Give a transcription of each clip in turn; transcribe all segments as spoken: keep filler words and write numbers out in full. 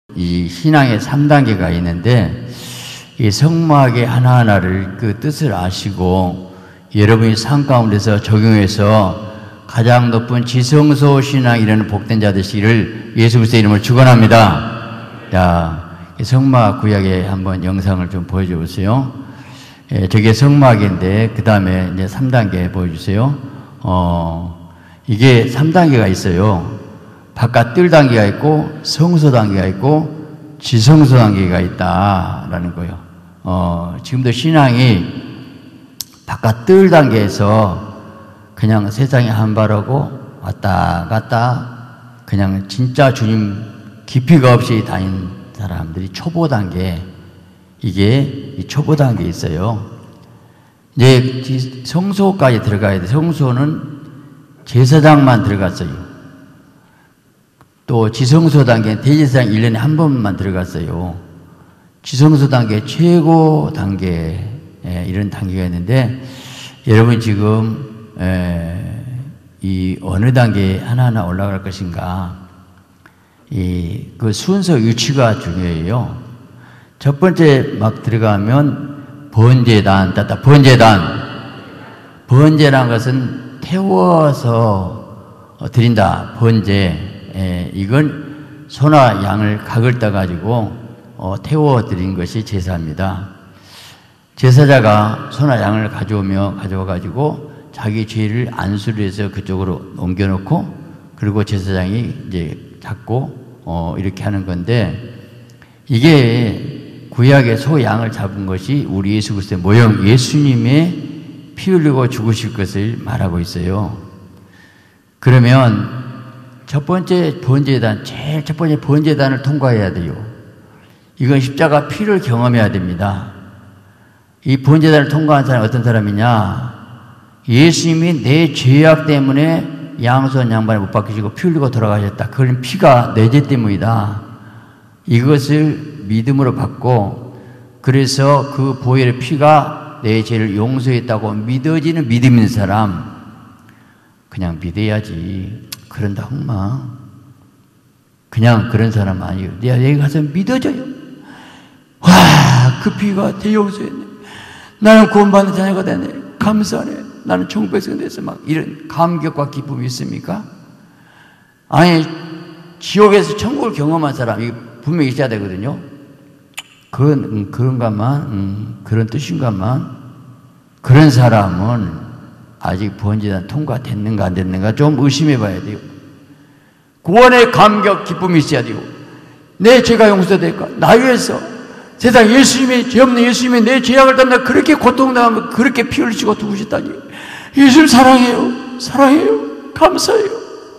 이 신앙의 삼 단계가 있는데 이 성막의 하나하나를 그 뜻을 아시고 여러분이 삶 가운데서 적용해서 가장 높은 지성소 신앙이라는 복된 자 되시기를 예수 그리스도의 이름으로 축원합니다. 자, 성막 구약의 한번 영상을 좀 보여줘 보세요. 예, 저게 성막인데 그 다음에 이제 삼 단계 보여주세요. 어, 이게 삼 단계가 있어요. 바깥 뜰 단계가 있고 성소 단계가 있고 지성소 단계가 있다라는 거예요. 어, 지금도 신앙이 바깥 뜰 단계에서 그냥 세상에 한발하고 왔다 갔다 그냥 진짜 주님 깊이가 없이 다닌 사람들이 초보 단계, 이게 초보 단계에 있어요. 이제 성소까지 들어가야 돼. 성소는 제사장만 들어갔어요. 또 지성소 단계는 대제사장 일 년에 한 번만 들어갔어요. 지성소 단계 최고 단계, 예, 이런 단계가 있는데 여러분 지금 에, 이 어느 단계에 하나하나 올라갈 것인가, 이 그 순서 위치가 중요해요. 첫 번째 막 들어가면 번제단, 따따 번제단. 번제란 것은 태워서 드린다. 번제. 에, 이건 소나 양을 각을 따 가지고 어, 태워 드린 것이 제사입니다. 제사자가 소나 양을 가져오며 가져와 가지고 자기 죄를 안수를 해서 그쪽으로 옮겨놓고 그리고 제사장이 이제 잡고 어, 이렇게 하는 건데, 이게 구약의 소 양을 잡은 것이 우리 예수 그리스도의 모형 예수님의 피 흘리고 죽으실 것을 말하고 있어요. 그러면 첫 번째 번제단, 제일 첫 번째 번제단을 통과해야 돼요. 이건 십자가 피를 경험해야 됩니다. 이 번제단을 통과한 사람이 어떤 사람이냐? 예수님이 내 죄악 때문에 양손 양반에 못 박히시고 피 흘리고 돌아가셨다. 그건 피가 내 죄 때문이다. 이것을 믿음으로 받고, 그래서 그 보혈의 피가 내 죄를 용서했다고 믿어지는 믿음 있는 사람, 그냥 믿어야지. 그런다 엉마. 그냥 그런 사람 아니에요. 내가 여기 가서 믿어져요. 와, 그 피가 내 용서했네. 나는 구원받는 자녀가 되네. 감사하네. 나는 천국 백성 돼서 막 이런 감격과 기쁨이 있습니까? 아니, 지옥에서 천국을 경험한 사람이 분명히 있어야 되거든요. 그런, 음, 그런가만, 음, 그런 뜻인가만. 그런 사람은 아직 번제단 통과됐는가 안 됐는가 좀 의심해 봐야 돼요. 구원의 감격, 기쁨이 있어야 돼요. 내 죄가 용서될까? 나 위해서 세상 예수님이, 죄 없는 예수님이 내 죄악을 담당 그렇게 고통당하면 그렇게 피 흘리시고 죽으셨다니. 예수님 사랑해요. 사랑해요. 감사해요.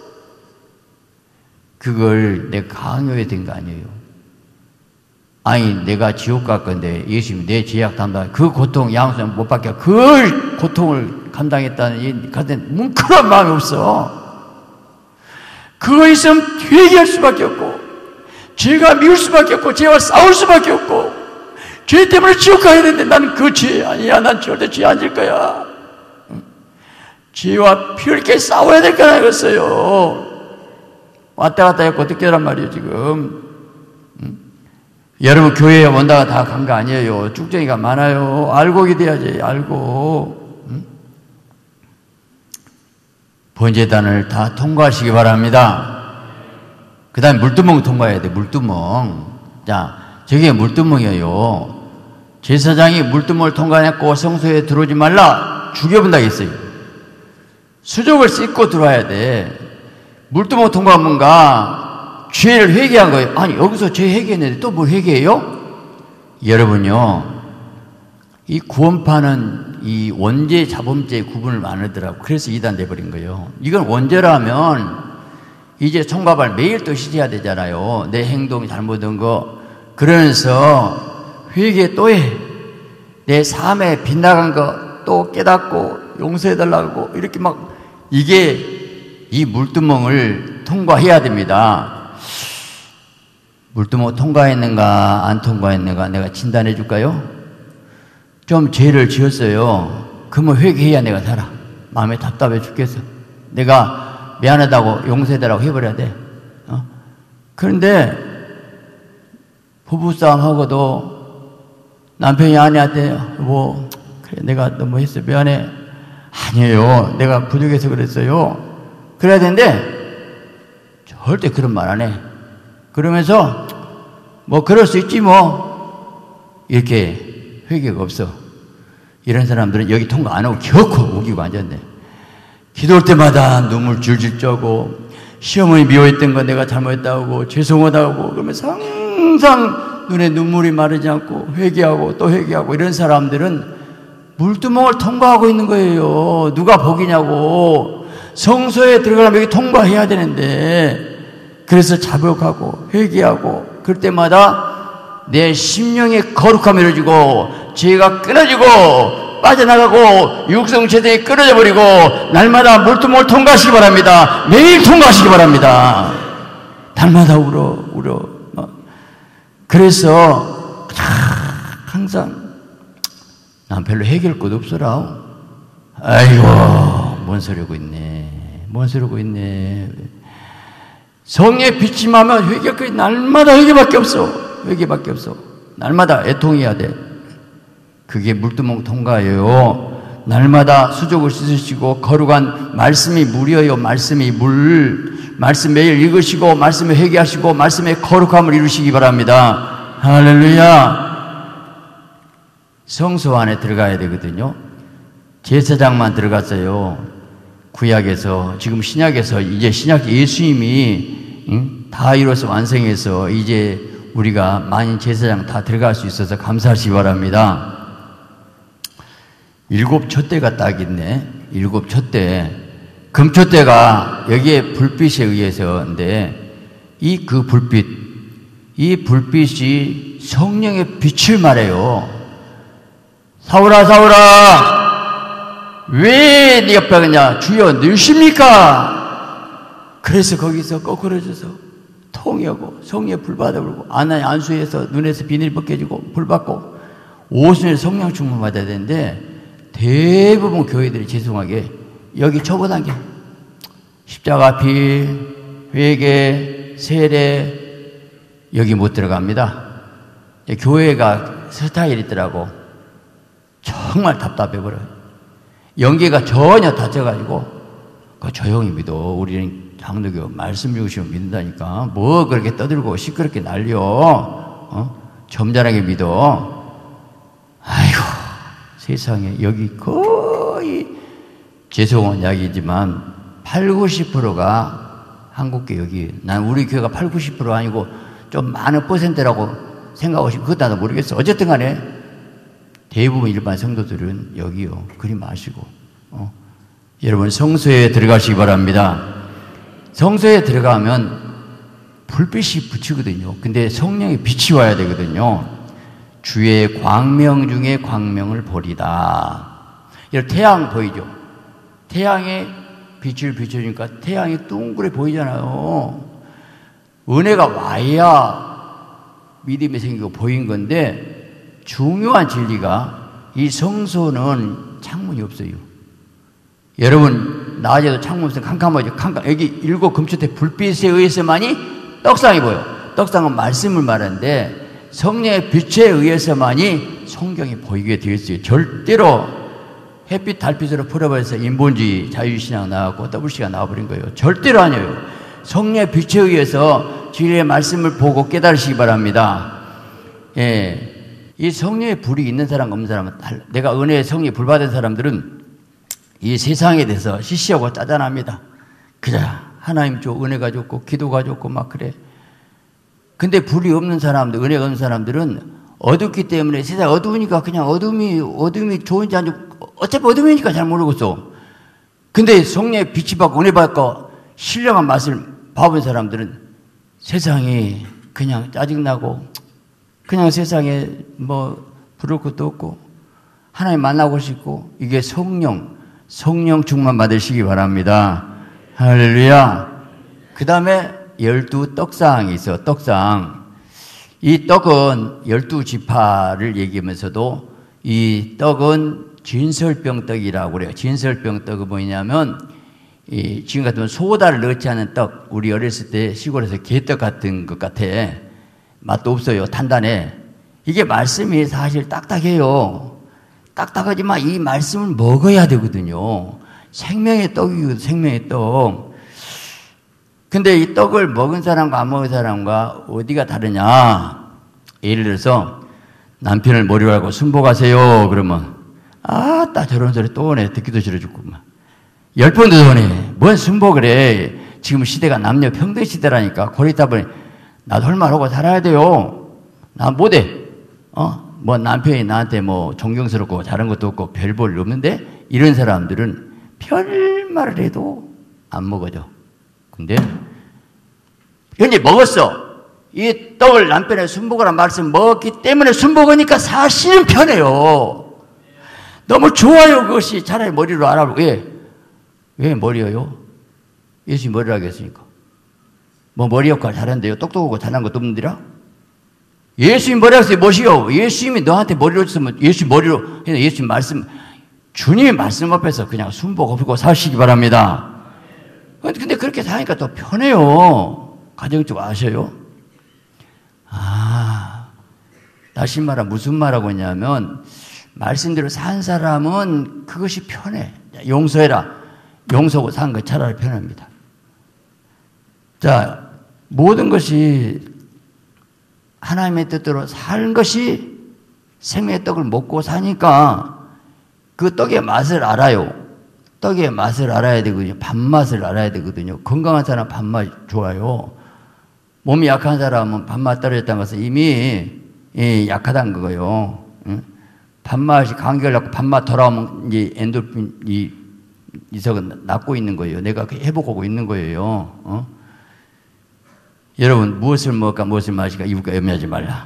그걸 내가 강요해야 된 거 아니에요. 아니, 내가 지옥 갈 건데 예수님이 내 죄악 담당, 그 고통 양수 못 받게 그 고통을 감당했다는 이 같은 뭉클한 마음이 없어. 그거 있으면 회개할 수밖에 없고, 죄가 미울 수밖에 없고, 죄와 싸울 수밖에 없고, 죄 때문에 지옥 가야 되는데 나는 그 죄 아니야. 난 절대 죄 안 질 거야. 죄와 피 흘리게 싸워야 될 거라 이랬어요. 왔다 갔다 했고 어떻게 하란 말이에요 지금. 응? 여러분 교회에 온다가 다 간 거 아니에요. 쭉정이가 많아요. 알고 기대야지. 알고. 응? 번제단을 다 통과하시기 바랍니다. 그 다음에 물두멍 통과해야 돼. 물두멍. 자, 저게 물두멍이에요. 제사장이 물두멍을 통과했고 성소에 들어오지 말라, 죽여본다 했어요. 수족을 씻고 들어와야 돼. 물두멍 통과한 뭔가 죄를 회개한 거예요. 아니, 여기서 죄 회개했는데 또 뭘 회개해요? 여러분요, 이 구원파는 이 원죄 자범죄 구분을 안 하더라고. 그래서 이단 돼버린 거예요. 이건 원죄라면 이제 총각을 매일 또 씻어야 되잖아요. 내 행동이 잘못된 거. 그러면서 회개 또 해. 내 삶에 빗나간 거 또 깨닫고 용서해달라고 이렇게 막, 이게 이 물두멍을 통과해야 됩니다. 물두멍 통과했는가 안 통과했는가 내가 진단해 줄까요? 좀 죄를 지었어요. 그러면 회개해야 내가 살아. 마음에 답답해 죽겠어. 내가 미안하다고 용서해달라고 해버려야 돼. 어? 그런데 부부싸움하고도 남편이 아내한테 뭐 그래 내가 너무 했어 미안해. 아니에요. 내가 부족해서 그랬어요. 그래야 되는데 절대 그런 말 안 해. 그러면서 뭐 그럴 수 있지 뭐 이렇게 회개가 없어. 이런 사람들은 여기 통과 안 하고 결코 우기고 앉았네. 기도할 때마다 눈물 줄줄 쪄고 시어머니 미워했던 거 내가 잘못했다고 죄송하다고 그러면서 항상 눈에 눈물이 마르지 않고 회개하고 또 회개하고 이런 사람들은 물두멍을 통과하고 있는 거예요. 누가 복이냐고. 성소에 들어가려면 여기 통과해야 되는데 그래서 자복하고 회개하고 그럴 때마다 내 심령의 거룩함이 이루어지고 죄가 끊어지고 빠져나가고 육성체대에 끊어져 버리고 날마다 물두멍을 통과하시기 바랍니다. 매일 통과하시기 바랍니다. 날마다 울어 울어. 그래서 항상 난 별로 해결 것 없어라. 아이고 뭔 소리고 있네. 뭔 소리고 있네. 성에 비침하면 회개까지 날마다 회개밖에 없어. 회개밖에 없어. 날마다 애통해야 돼. 그게 물두멍 통과예요. 날마다 수족을 씻으시고 거룩한 말씀이 물이에요. 말씀이 물. 말씀 매일 읽으시고 말씀에 회개하시고 말씀에 거룩함을 이루시기 바랍니다. 할렐루야. 성소 안에 들어가야 되거든요. 제사장만 들어갔어요. 구약에서. 지금 신약에서 이제 신약 예수님이 응? 다 이뤄서 완성해서 이제 우리가 만인 제사장 다 들어갈 수 있어서 감사하시기 바랍니다. 일곱 촛대가 딱 있네. 일곱 촛대. 금촛대가 여기에 불빛에 의해서인데 이 그 불빛, 이 불빛이 성령의 빛을 말해요. 사울아 사울아 왜 네 옆에 그냐 주여 누십니까? 그래서 거기서 거꾸러져서 통이하고 성령의 불 받아버리고 아나의 안수에서 눈에서 비늘 벗겨지고 불 받고 오순에 성령 충만 받아야 되는데 대부분 교회들이 죄송하게 여기 초보 단계 십자가 피 회개 세례 여기 못 들어갑니다. 교회가 스타일이 있더라고. 정말 답답해버려요. 연계가 전혀 다쳐가지고 그 조용히 믿어. 우리는 장로교 말씀 주시면 믿는다니까. 뭐 그렇게 떠들고 시끄럽게 날려. 어? 점잖하게 믿어. 아이고 세상에 여기 거의 죄송한 이야기지만 팔, 구십 퍼센트가 한국교 여기 난 우리 교회가 팔, 구십 퍼센트 아니고 좀 많은 퍼센트라고 생각하고 싶어. 그것도 나도 모르겠어. 어쨌든 간에 대부분 일반 성도들은 여기요. 그리 마시고 어? 여러분 성소에 들어가시기 바랍니다. 성소에 들어가면 불빛이 붙이거든요. 근데 성령의 빛이 와야 되거든요. 주의 광명 중에 광명을 보리다. 여러분 태양 보이죠? 태양에 빛을 비춰주니까 태양이 둥그레 보이잖아요. 은혜가 와야 믿음이 생기고 보인 건데 중요한 진리가 이 성소는 창문이 없어요. 여러분 낮에도 창문 없으면 캄캄하죠. 캄캄. 여기 일곱 금초대 불빛에 의해서만이 떡상이 보여. 떡상은 말씀을 말하는데 성령의 빛에 의해서만이 성경이 보이게 되어 있어요. 절대로 햇빛 달빛으로 풀어버려서 인본주의 자유신앙 나왔고 더블씨가 나와버린 거예요. 절대로 아니에요. 성령의 빛에 의해서 진리의 말씀을 보고 깨달으시기 바랍니다. 예. 이 성령의 불이 있는 사람 없는 사람은 달라. 내가 은혜의 성령의 불 받은 사람들은 이 세상에 대해서 시시하고 짜잔합니다. 그래 하나님 줘 은혜가 좋고 기도가 좋고 막 그래. 근데 불이 없는 사람들, 은혜가 없는 사람들은 어둡기 때문에 세상 어두우니까 그냥 어둠이 어둠이 좋은지 안 좋은지 어차피 어둠이니까 잘 모르겠어. 근데 성령의 빛이 받고 은혜 받고 신령한 맛을 봐본 사람들은 세상이 그냥 짜증나고 그냥 세상에 뭐 부를 것도 없고 하나님 만나고 싶고 이게 성령, 성령 충만 받으시기 바랍니다. 할렐루야. 그 다음에 열두 떡상이 있어. 떡상. 이 떡은 열두 지파를 얘기하면서도 이 떡은 진설병떡이라고 그래요. 진설병떡은 뭐냐면 이 지금 같으면 소다를 넣지 않은 떡. 우리 어렸을 때 시골에서 개떡 같은 것 같아. 맛도 없어요. 단단해. 이게 말씀이 사실 딱딱해요. 딱딱하지만 이 말씀을 먹어야 되거든요. 생명의 떡이거든요. 생명의 떡. 근데 이 떡을 먹은 사람과 안 먹은 사람과 어디가 다르냐? 예를 들어서 남편을 머리로 하고 순복하세요. 그러면 아따 저런 소리 또 오네. 듣기도 싫어 죽구만. 열 번도 더 오네. 뭔 순복을 해. 지금 시대가 남녀 평등 시대라니까. 그러다 보니 나도 할 말 하고 살아야 돼요. 나 못해. 어? 뭐 남편이 나한테 뭐 존경스럽고 잘한 것도 없고 별 볼 일 없는데 이런 사람들은 별 말을 해도 안 먹어져. 근데 현재 먹었어. 이 떡을 남편의 순복하라는 말씀 먹었기 때문에 순복하니까 사실은 편해요. 너무 좋아요. 그것이 차라리 머리로 알아보고. 왜? 왜 머리예요? 예수님 머리를 하겠습니까? 뭐 머리 역할 잘한대요. 똑똑하고 잘한 것도 없는데라? 예수님 머리 하겠어요. 뭐시요? 예수님이 너한테 머리로 줬으면 예수님 머리로, 예수님 말씀, 주님의 말씀 앞에서 그냥 순복 없고 사시기 바랍니다. 근데 그렇게 사니까 또 편해요. 가정적 아셔요? 아, 다시 말하 무슨 말하고 있냐면, 말씀대로 산 사람은 그것이 편해. 용서해라. 용서하고 산 거 차라리 편합니다. 자, 모든 것이 하나님의 뜻대로 사는 것이 생명의 떡을 먹고 사니까 그 떡의 맛을 알아요. 떡의 맛을 알아야 되거든요. 밥맛을 알아야 되거든요. 건강한 사람은 밥맛이 좋아요. 몸이 약한 사람은 밥맛 떨어졌다는 것은 이미 예, 약하다는 거예요. 응? 밥맛이 감기를 낳고 밥맛 돌아오면 이제 엔돌핀 이 이석은 낫고 있는 거예요. 내가 회복하고 있는 거예요. 어? 여러분 무엇을 먹을까 무엇을 마실까 이웃과 염려하지 말라.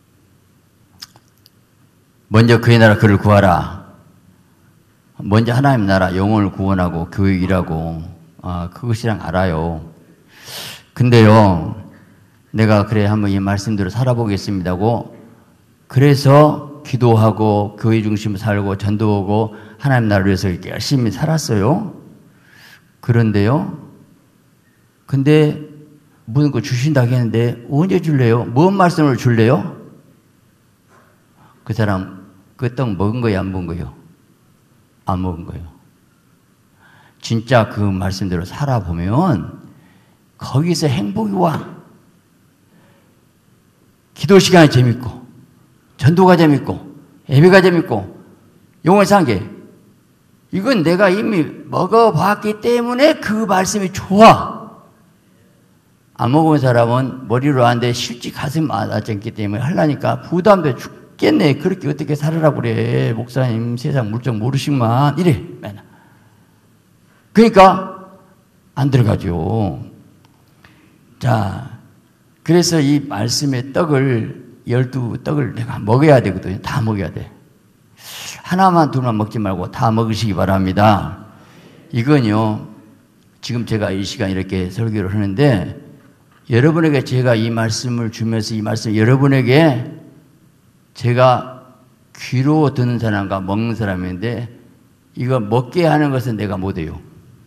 먼저 그의 나라 그를 구하라. 먼저 하나님 나라 영혼을 구원하고 교회 일하고 아, 그것이랑 알아요. 근데요 내가 그래 한번 이 말씀대로 살아보겠습니다고 그래서 기도하고 교회 중심으로 살고 전도하고 하나님 나라를 위해서 이렇게 열심히 살았어요. 그런데요 근데 무슨 거 주신다고 했는데 언제 줄래요? 뭔 말씀을 줄래요? 그 사람 그 떡 먹은 거예요? 안 먹은 거예요? 안 먹은 거예요. 진짜 그 말씀대로 살아보면 거기서 행복이 와. 기도 시간이 재밌고 전도가 재밌고 예배가 재밌고 영혼의 상계 이건 내가 이미 먹어봤기 때문에 그 말씀이 좋아. 안 먹은 사람은 머리로 하는데 실제 가슴 아팠기 때문에 하려니까 부담돼 죽겠네. 그렇게 어떻게 살으라고 그래. 목사님 세상 물정 모르시만 이래. 맨날. 그러니까 안 들어가죠. 자, 그래서 이 말씀의 떡을 열두 떡을 내가 먹어야 되거든요. 다 먹어야 돼. 하나만 둘만 먹지 말고 다 먹으시기 바랍니다. 이건요. 지금 제가 이 시간 이렇게 설교를 하는데 여러분에게 제가 이 말씀을 주면서 이 말씀 여러분에게 제가 귀로 듣는 사람과 먹는 사람인데 이거 먹게 하는 것은 내가 못해요.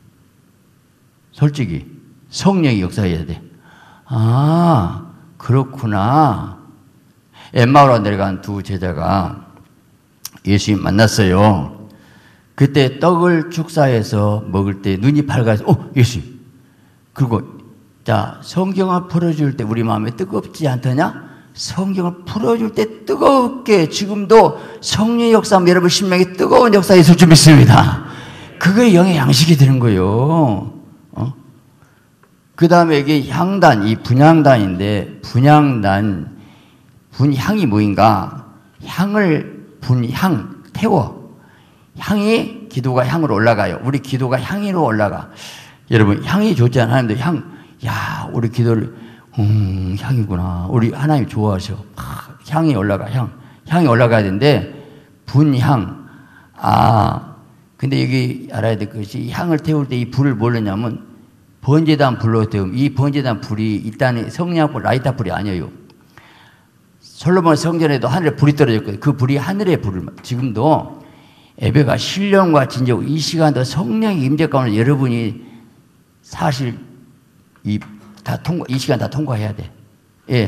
솔직히 성령이 역사해야 돼. 아 그렇구나. 엠마오로 내려간 두 제자가 예수님 만났어요. 그때 떡을 축사해서 먹을 때 눈이 밝아서 어 예수님. 그리고 자, 성경을 풀어줄 때 우리 마음에 뜨겁지 않더냐? 성경을 풀어줄 때 뜨겁게 지금도 성령의 역사하면 여러분 심령에 뜨거운 역사 있을 줄 믿습니다. 그게 영의 양식이 되는 거예요. 어? 그 다음에 이게 향단, 이 분향단인데 분향단, 분향이 뭐인가? 향을 분향, 태워. 향이 기도가 향으로 올라가요. 우리 기도가 향으로 올라가. 여러분 향이 좋잖아요. 하나님도 향. 야, 우리 기도를, 음, 향이구나. 우리 하나님 좋아하셔. 아, 향이 올라가, 향. 향이 올라가야 되는데, 분향. 아, 근데 여기 알아야 될 것이, 향을 태울 때 이 불을 뭘 넣냐면, 번제단 불로 태우면, 이 번제단 불이 일단 성냥불, 라이터 불이 아니에요. 솔로몬 성전에도 하늘에 불이 떨어졌거든요. 그 불이 하늘의 불을, 지금도 예배가 신령과 진정, 이 시간도 성령의 임재 가운데 여러분이 사실 이, 다 통과, 이 시간 다 통과해야 돼. 예.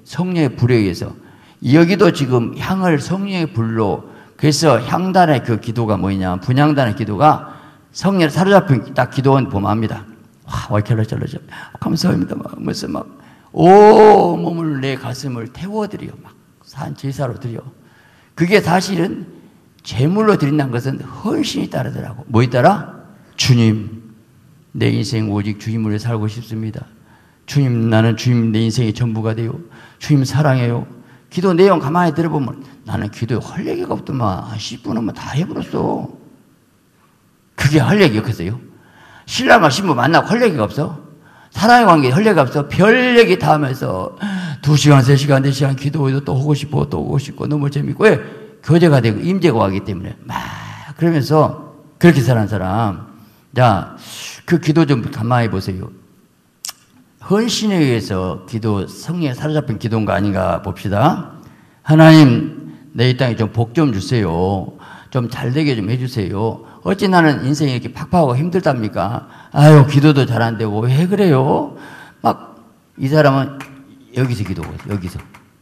성령의 불에 의해서. 여기도 지금 향을 성령의 불로, 그래서 향단의 그 기도가 뭐냐, 분향단의 기도가 성령에 사로잡힌 딱 기도원 보면 압니다. 와, 와이켈러 쩔러져. 감사합니다. 막, 무슨 막, 오, 몸을 내 가슴을 태워드려. 막, 산 제사로 드려. 그게 사실은 제물로 드린다는 것은 헌신이 따르더라고. 뭐 있더라? 주님, 내 인생 오직 주님을 위해 살고 싶습니다. 주님, 나는 주님 내 인생의 전부가 돼요. 주님 사랑해요. 기도 내용 가만히 들어보면 나는 기도에 할 얘기가 없더만. 한 십 분 하면 다 해버렸어. 그게 할 얘기 없겠어요? 신랑과 신부 만나고 할 얘기가 없어? 사랑의 관계에 할 얘기가 없어? 별 얘기 다 하면서 두 시간, 세 시간, 네 시간 기도해도 또 오고 싶고 또 오고 싶고 너무 재밌고. 왜? 교제가 되고 임재가 하기 때문에 막 그러면서 그렇게 사는 사람. 자, 그 기도 좀 가만히 보세요. 헌신에 의해서 기도, 성령에 사로잡힌 기도인가 아닌가 봅시다. 하나님, 내 이 땅에 좀 복 좀 주세요. 좀 잘되게 좀 해주세요. 어찌 나는 인생이 이렇게 팍팍하고 힘들답니까? 아유, 기도도 잘 안 되고 왜 그래요? 막 이 사람은 여기서 기도하고 여기서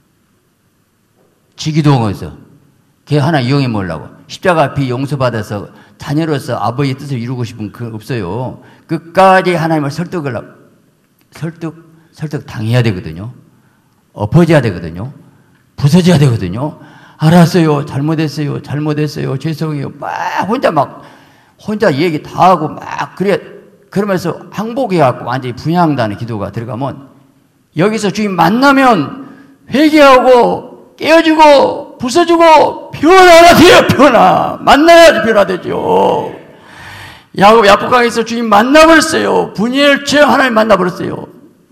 지 기도하면서 걔 하나 이용해 먹으려고. 십자가 비 용서받아서 자녀로서 아버지의 뜻을 이루고 싶은 그 없어요. 끝까지 하나님을 설득을, 설득, 설득 당해야 되거든요. 엎어져야 되거든요. 부서져야 되거든요. 알았어요. 잘못했어요. 잘못했어요. 죄송해요. 막 혼자 막, 혼자 얘기 다 하고 막 그래. 그러면서 항복해갖고 완전히 분향단의 기도가 들어가면 여기서 주님 만나면 회개하고 깨어지고 부서지고 변화가 돼요. 변화. 만나야지 변화되죠. 야곱 야복강에서 주님 만나버렸어요. 분열 체험 하나님 만나버렸어요.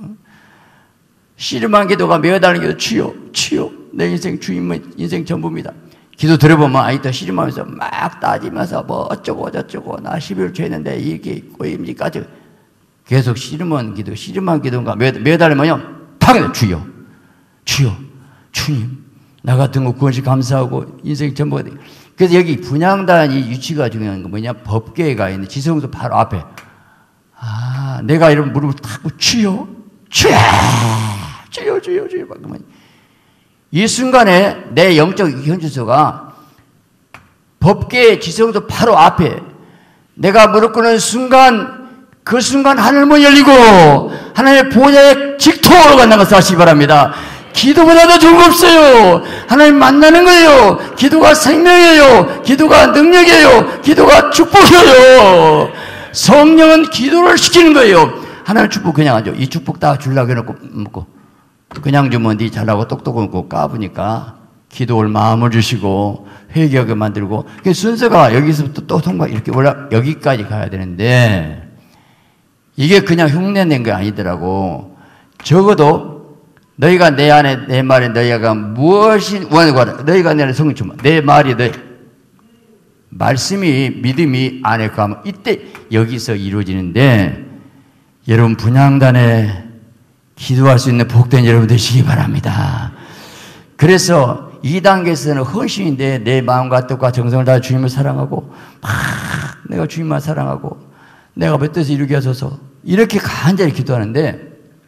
씨름한 기도가 매어다는 기도. 주여 주여 내 인생 주님은 인생 전부입니다. 기도 들어보면 아이도 씨름하면서 막 따지면서 뭐 어쩌고 저쩌고 나 십일 일 죄했는데 이게 있고 임지까지 계속 씨름한 기도 씨름한 기도가 매어다르면요 탁 주여 주여 주님 나 같은 거 구원시 감사하고 인생 전부가 돼. 그래서 여기 분향단이 위치가 중요한 건 뭐냐? 법궤가 있는 지성소 바로 앞에. 아, 내가 이런 무릎을 탁고 주여, 주여, 주여, 주여, 주여. 그러면 이 순간에 내 영적 현주소가 법궤 지성소 바로 앞에 내가 무릎 꿇는 순간 그 순간 하늘문 열리고 하나님의 보좌에 직통으로 간다는 것을 아시기 바랍니다. 기도보다 더 좋은 거 없어요. 하나님 만나는 거예요. 기도가 생명이에요. 기도가 능력이에요. 기도가 축복이에요. 성령은 기도를 시키는 거예요. 하나님 축복 그냥 안 줘. 이 축복 다 주려고 해놓고 먹고 그냥 주면 네 잘나고 똑똑하고 까부니까 기도할 마음을 주시고 회개하게 만들고 그 순서가 여기서부터 또 통과 이렇게 올라 여기까지 가야 되는데 이게 그냥 흉내낸 게 아니더라고. 적어도 너희가 내 안에 내 말에 너희가 무엇이 원하고 너희가 내 안에 성령 충만 내 말이 너희 말씀이 믿음이 안에 가면 이때 여기서 이루어지는데 여러분 분향단에 기도할 수 있는 복된 여러분 되시기 바랍니다. 그래서 이 단계에서는 헌신인데 내 마음과 뜻과 정성을 다 주님을 사랑하고 막 내가 주님만 사랑하고 내가 몇 뜻을 이루게 하소서 이렇게 간절히 기도하는데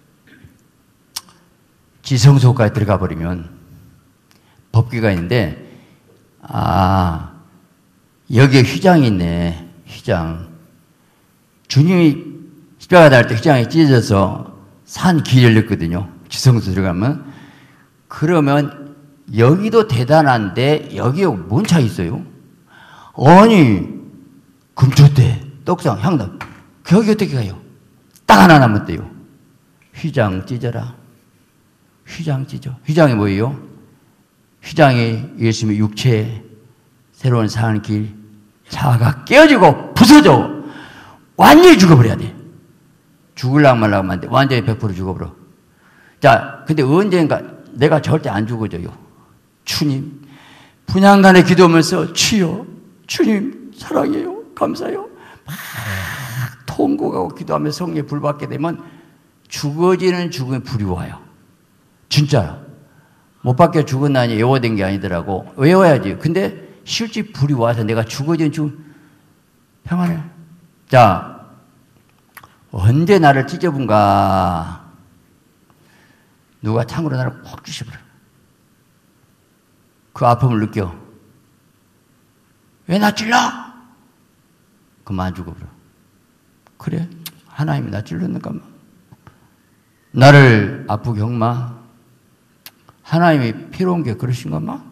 지성소까지 들어가 버리면 법궤가 있는데 아 여기에 휘장이 있네. 휘장. 주님이 십자가 달 때 휘장이 찢어져서 산 길 열렸거든요. 지성소 들어가면. 그러면 여기도 대단한데 여기에 뭔 차이 있어요? 아니 금초대 떡상 향단 여기 어떻게 가요? 딱 하나 남았대요. 휘장 찢어라. 휘장 찢어. 휘장이 뭐예요? 휘장이 예수님의 육체 새로운 사는 길 자아가 깨어지고 부서져 완전히 죽어버려야 돼. 죽을랑 말랑 하면 안 돼. 완전히 백 퍼센트 죽어버려. 자, 근데 언젠가 내가 절대 안 죽어져요. 주님 분향단에 기도하면서 주여 주님 사랑해요 감사해요 막 통곡하고 기도하면서 성령의 불 받게 되면 죽어지는 죽음에 불이 와요. 진짜 못 받게 죽었나니 외워된 게 아니더라고. 외워야지. 근데 실제 불이 와서 내가 죽어지는 죽음 평안해. 자, 언제 나를 찢어본가? 누가 창으로 나를 콕 쑤셔버려. 그 아픔을 느껴. 왜 나 찔러? 그만 죽어버려. 그래, 하나님이 나 찔렀는가? 나를 아프게 형마? 하나님이 필요한 게 그러신가? 마?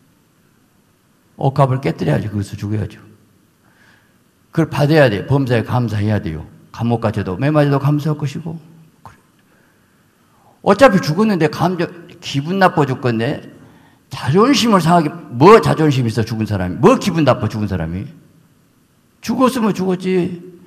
옷값을 깨뜨려야지. 그것을 죽여야죠. 그걸 받아야 돼요. 범사에 감사해야 돼요. 감옥 갇혀도 매 맞아도 감사할 것이고. 그래. 어차피 죽었는데 감정, 기분 나빠 죽겠네. 자존심을 상하게, 뭐 자존심 있어 죽은 사람이? 뭐 기분 나빠 죽은 사람이? 죽었으면 죽었지.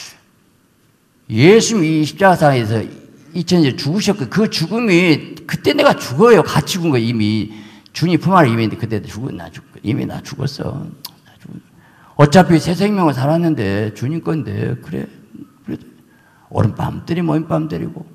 예수님이 십자가상에서 이천 년 죽으셨고 그 죽음이 그때 내가 죽어요. 같이 죽은 거 이미. 주님 품 안에 이미 그때 죽어 나 죽 이미 나 죽었어. 나 죽 어차피 새 생명을 살았는데 주님 건데 그래. 그래. 오른밤 때리고 왼밤 때리고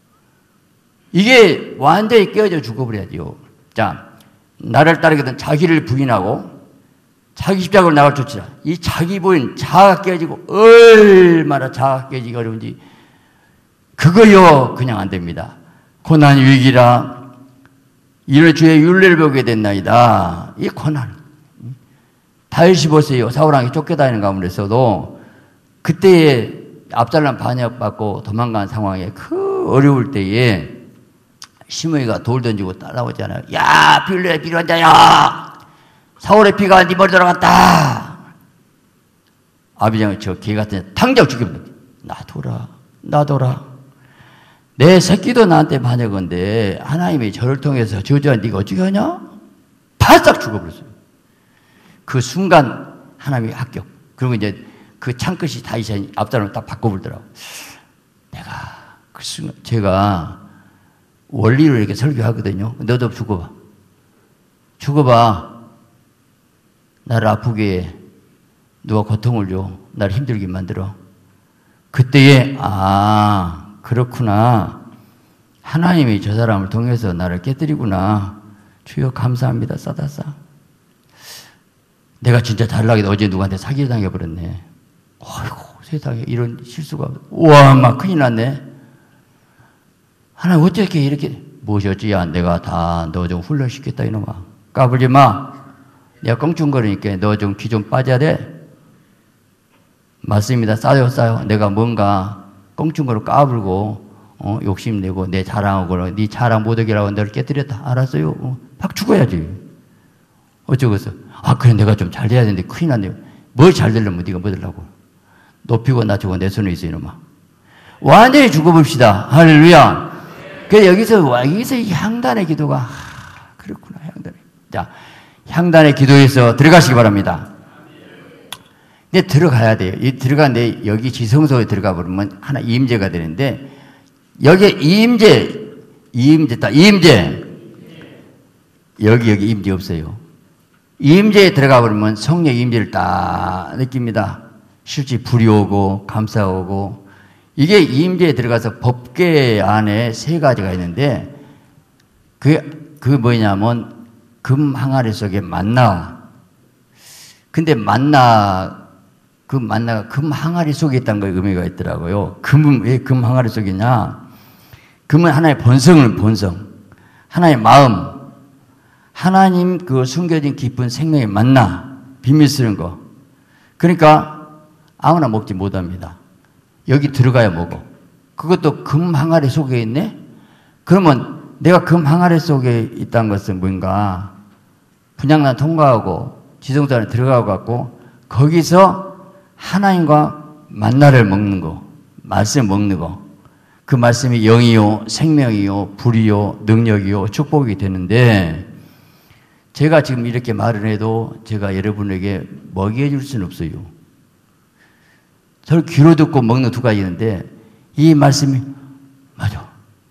이게 완전히 깨어져 죽어버려야 돼요. 자, 나를 따르거든 자기를 부인하고 자기 십자가를 나갈 쫓지라. 이 자기 부인 자아가 깨지고 얼마나 자아가 깨지기 어려운지 그거요 그냥 안 됩니다. 고난 위기라 이를 주의 율례를 보게 됐나이다. 이 고난. 다윗이 보세요. 사울왕이 쫓겨다니는 가운데서도 그때에 압살롬 반역받고 도망간 상황에 그 어려울 때에 시므이가 돌 던지고 따라오잖아요. 야, 빌레 필요한 자야. 사울의 피가 네 머리 들어갔다. 아비장은 저 개 같은 당장 죽여버려. 놔둬라. 놔둬라. 내 새끼도 나한테 반역인데 하나님이 저를 통해서 저주한 네가 어떻게 하냐? 바싹 죽어버렸어요. 그 순간 하나님이 합격. 그리고 이제 그 창끝이 다윗이 앞사람을 딱 바꿔버리더라고. 내가 그 순간 제가 원리로 이렇게 설교하거든요. 너도 죽어봐. 죽어봐. 나를 아프게 해. 누가 고통을 줘. 나를 힘들게 만들어. 그때에 아 그렇구나. 하나님이 저 사람을 통해서 나를 깨뜨리구나. 주여 감사합니다. 싸다싸. 내가 진짜 잘나게 어제 누구한테 사기를 당해버렸네. 어이구 세상에 이런 실수가. 우와 막 큰일 났네. 하나님 어떻게 이렇게 무엇이었지? 야 내가 다 너 좀 훈련시켰다 이놈아. 까불지 마. 내가 껑충거리니까 너 좀 기 좀 빠져야 돼. 맞습니다. 싸요 싸요. 내가 뭔가 껑충거려 까불고 어, 욕심내고 내 자랑하고 네 자랑 못하게라고 너를 깨뜨렸다. 알았어요? 어, 팍 죽어야지. 어쩌겠어. 아 그래 내가 좀 잘 돼야 되는데 큰일 났네요. 뭘 잘 되려면 네가 뭐 되려고. 높이고 낮추고 내 손에 있어 이놈아. 완전히 죽어봅시다. 할렐루야. 그래서 여기서 여기서 이 향단의 기도가 아, 그렇구나 향단의. 자 향단의 기도에서 들어가시기 바랍니다. 근데 들어가야 돼요. 이 들어가는데 여기 지성소에 들어가 버리면 하나 이임제가 되는데 여기에 이임제 이임제 딱 이임제 여기 여기 이임제 없어요. 이임제에 들어가 버리면 성령 이임제를 딱 느낍니다. 실제 불이 오고 감사 오고 이게 이임제에 들어가서 법궤 안에 세 가지가 있는데 그, 그 뭐냐면 금 항아리 속에 만나. 근데 만나 그 만나가 금 항아리 속에 있다는 거 의미가 있더라고요. 금은 왜 금 항아리 속에 있냐? 금은 하나의 본성을 본성, 하나의 마음, 하나님 그 숨겨진 깊은 생명의 만나, 비밀스러운 거. 그러니까 아무나 먹지 못합니다. 여기 들어가야 먹어. 그것도 금 항아리 속에 있네? 그러면 내가 금 항아리 속에 있다는 것은 뭔가 분향난 통과하고 지성소 안에 들어가고 갖고 거기서 하나님과 만나를 먹는 거, 말씀 먹는 거. 그 말씀이 영이요, 생명이요, 불이요, 능력이요, 축복이 되는데 제가 지금 이렇게 말을 해도 제가 여러분에게 먹여 줄 수는 없어요. 저를 귀로 듣고 먹는 두 가지 있는데 이 말씀이 맞아.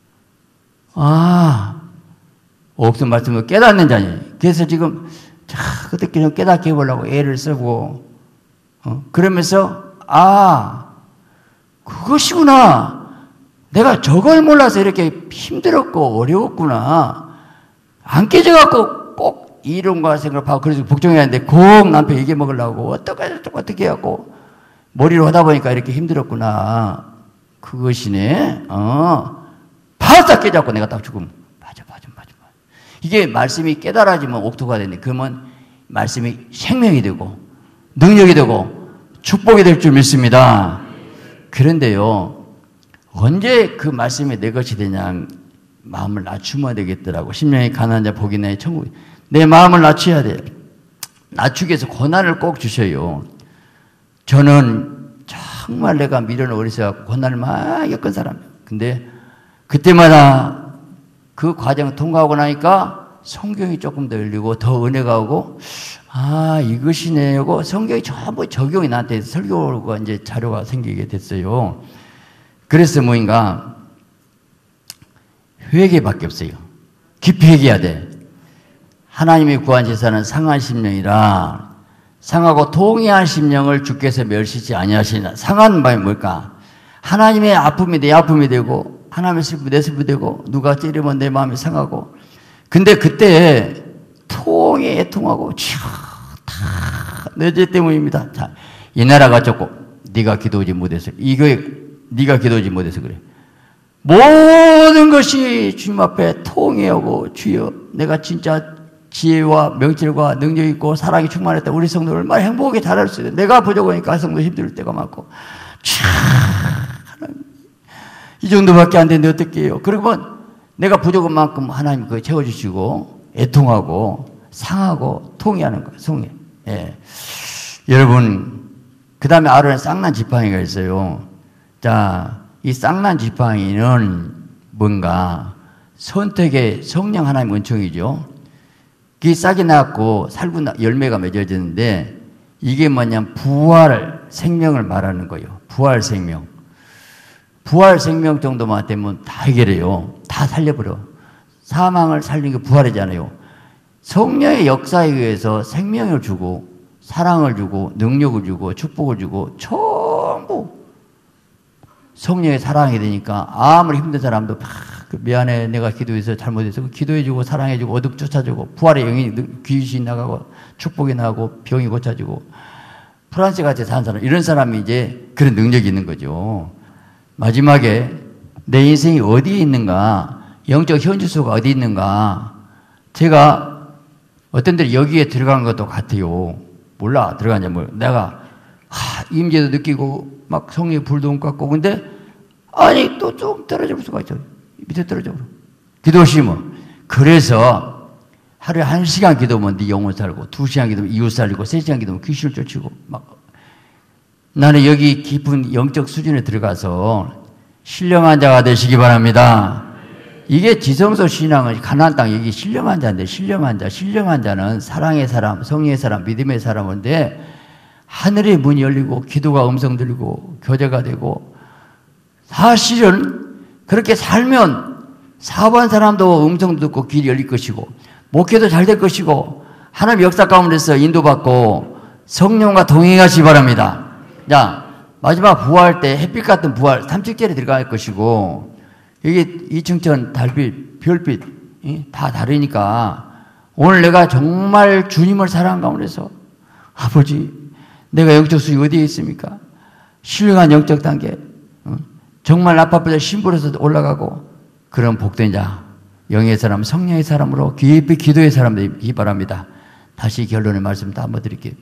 아, 옥슨 말씀을 깨닫는 자니. 그래서 지금 자, 그때 깨닫게 해보려고 애를 쓰고 어? 그러면서 아 그것이구나. 내가 저걸 몰라서 이렇게 힘들었고 어려웠구나. 안 깨져갖고 꼭 이론과 생각하고 그래서 걱정해야 하는데 꼭 남편 이게 먹으려고 어떻게 어떻게 해갖고 머리로 하다 보니까 이렇게 힘들었구나. 그것이네. 어. 바싹 깨져갖고 내가 딱 죽음. 맞아, 맞아, 맞아. 이게 말씀이 깨달아지면 옥토가 되는데, 그러면 말씀이 생명이 되고, 능력이 되고, 축복이 될 줄 믿습니다. 그런데요, 언제 그 말씀이 내 것이 되냐, 마음을 낮추면 되겠더라고. 심령이 가난한 자 복이 있나니 천국이. 내 마음을 낮춰야 돼. 낮추기 위해서 고난을 꼭 주셔요. 저는 정말 내가 미련 어리서 고난을 많이 겪은 사람. 근데 그때마다 그 과정을 통과하고 나니까 성경이 조금 더 열리고 더 은혜가 오고, 아, 이것이네 하고 성경이 전부 적용이 나한테 설교가 이제 자료가 생기게 됐어요. 그래서 뭐인가, 회개밖에 없어요. 깊이 회개해야 돼. 하나님이 구한 제사는 상한 심령이라, 상하고 통해한 심령을 주께서 멸시지 아니하시나. 상한 마음이 뭘까? 하나님의 아픔이 내 아픔이 되고, 하나님의 슬픔이 내 슬픔이 되고, 누가 찌르면 내 마음이 상하고. 근데 그때 통해 애통하고, 치 다 내 죄 때문입니다. 자, 이 나라가 좁고 네가 기도하지 못해서, 이거 네가 기도하지 못해서 그래. 모든 것이 주님 앞에 통해하고, 주여 내가 진짜 지혜와 명철과 능력이 있고 사랑이 충만했다. 우리 성도 얼마나 행복하게 자랄 수 있어요. 내가 부족하니까 성도 힘들 때가 많고, 참, 이 정도밖에 안 되는데 어떻게 해요? 그러면 내가 부족한 만큼 하나님 그거 채워주시고 애통하고 상하고 통해하는 거예요. 통해. 예. 여러분, 그 다음에 아론의 쌍난 지팡이가 있어요. 자, 이 쌍난 지팡이는 뭔가 선택의 성령 하나님 은총이죠. 그게 싹이 나고 살구 열매가 맺어지는데, 이게 뭐냐면 부활 생명을 말하는 거예요. 부활 생명. 부활 생명 정도만 되면 다 해결해요. 다 살려버려. 사망을 살리는 게 부활이잖아요. 성령의 역사에 의해서 생명을 주고 사랑을 주고 능력을 주고 축복을 주고 전부 성령의 사랑이 되니까, 아무리 힘든 사람도 막 미안해 내가 기도해서 잘못해서 기도해주고 사랑해주고 어둠 쫓아주고, 부활의 영이 귀신이 나가고 축복이 나가고 병이 고쳐지고, 프란스 같이 사는 사람, 이런 사람이 이제 그런 능력이 있는 거죠. 마지막에 내 인생이 어디에 있는가, 영적 현주소가 어디 있는가. 제가 어떤 데를 여기에 들어간 것도 같아요. 몰라 들어가냐 뭐. 내가 하, 임재도 느끼고 막 성령의 불도 같고, 근데 아니 또 좀 떨어져 볼 수가 있죠. 밑에 떨어져 버려. 기도심은. 그래서 하루에 한 시간 기도하면 네 영혼 살고, 두 시간 기도하면 이웃 살리고, 세 시간 기도하면 귀신을 쫓고. 막 나는 여기 깊은 영적 수준에 들어가서 신령한 자가 되시기 바랍니다. 이게 지성소 신앙은 가나안 땅, 여기 신령한 자인데, 신령한 자, 신령한 자는 사랑의 사람, 성령의 사람, 믿음의 사람인데, 하늘의 문이 열리고 기도가 음성 들리고 교제가 되고, 사실은 그렇게 살면 사업한 사람도 음성 듣고 길이 열릴 것이고, 목회도 잘 될 것이고, 하나님 역사 가운데서 인도받고 성령과 동행하시기 바랍니다. 자, 마지막 부활 때 햇빛 같은 부활, 삼층절에 들어갈 것이고, 이게 이층천 달빛, 별빛 다 다르니까, 오늘 내가 정말 주님을 사랑한 가운데서, 아버지 내가 영적 수준이 어디에 있습니까? 신령한 영적 단계, 정말 나빠보다 신부로서 올라가고, 그런 복된 자, 영의 사람, 성령의 사람으로 깊이 기도의 사람 되기 바랍니다. 다시 결론의 말씀 다 한번 드릴게요.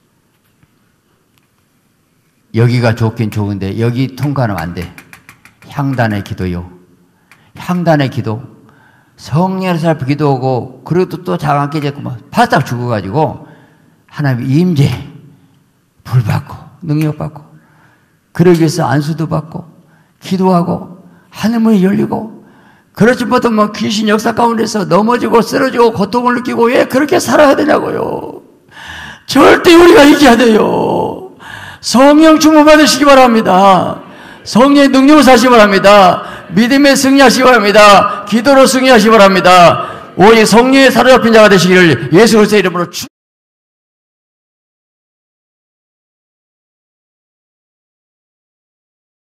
여기가 좋긴 좋은데 여기 통과는 안 돼. 향단의 기도요. 향단의 기도. 성령의 사람 기도하고, 그래도 또 자가 안 깨졌고 막 바싹 죽어가지고 하나님 임재 불 받고 능력 받고, 그러기 위해서 안수도 받고 기도하고 하늘문이 열리고, 그렇지 못하면 귀신 역사 가운데서 넘어지고 쓰러지고 고통을 느끼고, 왜 그렇게 살아야 되냐고요. 절대 우리가 이겨야 돼요. 성령 충만 받으시기 바랍니다. 성령의 능력을 사시기 바랍니다. 믿음의 승리하시기 바랍니다. 기도로 승리하시기 바랍니다. 오직 성령에 사로잡힌 자가 되시기를 예수 그리스도의 이름으로 축